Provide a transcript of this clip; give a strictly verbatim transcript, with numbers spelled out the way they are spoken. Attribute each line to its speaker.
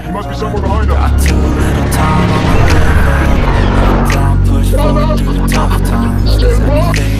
Speaker 1: He must be somewhere behind us.
Speaker 2: Got too little time, I'ma live up. Down, push forward through the tough times. 'Cause anything